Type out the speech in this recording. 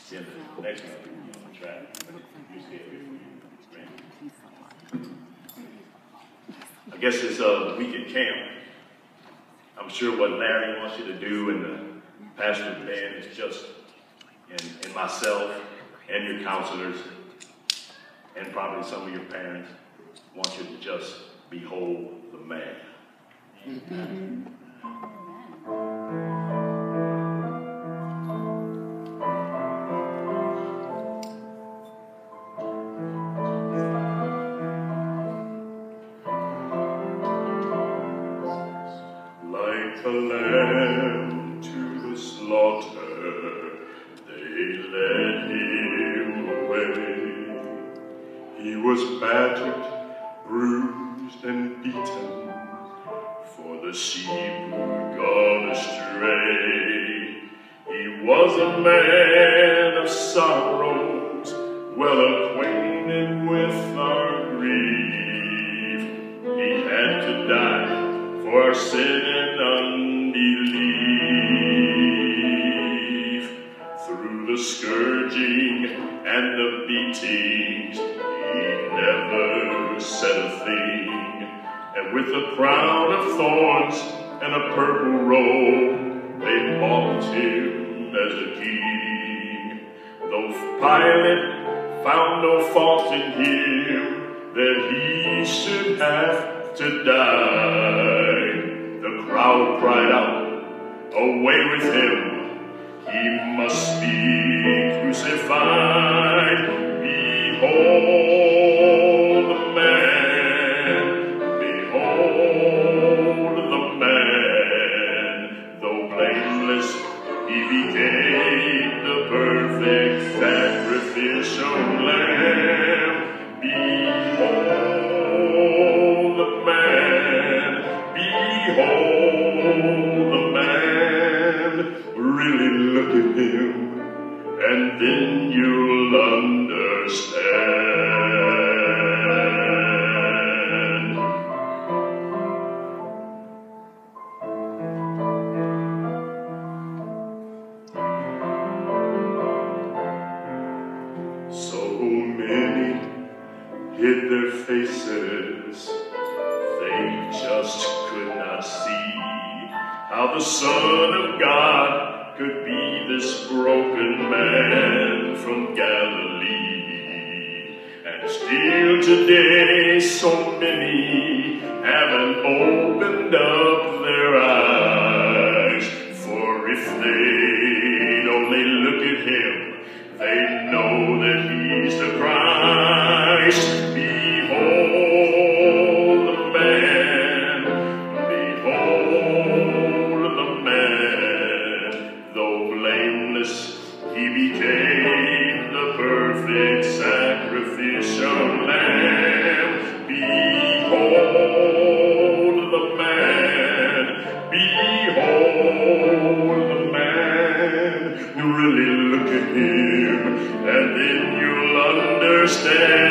Then the next one, track. You see it. I guess it's a week at camp. I'm sure what Larry wants you to do and the pastor Ben is just, and myself and your counselors and probably some of your parents want you to just behold the man. Mm-hmm. Like the lamb to the slaughter, they led him away. He was battered, bruised, and beaten for the sheep who'd gone astray. He was a man of sorrows, well acquainted with our grief. He had to die for our sin and unbelief. Through the scourging and the beatings, he never said a thing. And with a crown of thorns and a purple robe, they mocked him as a king. Though Pilate found no fault in him, that he should have to die, the crowd cried out, "Away with him! He must be crucified! Behold the man! Behold the man! Though blameless, he became the perfect sacrificial lamb. Behold the man! Behold the man! Really look at him, and then you'll understand. So many hid their faces, they just could not see how the Son of God could be this broken man from Galilee. And still today so many haven't opened up their eyes. For if they'd only look at him, they know that he's the Christ. Behold the man, behold the man. Though blameless, he became the perfect sacrificial lamb. Behold the man, behold the man. Really look at him, and then you'll understand.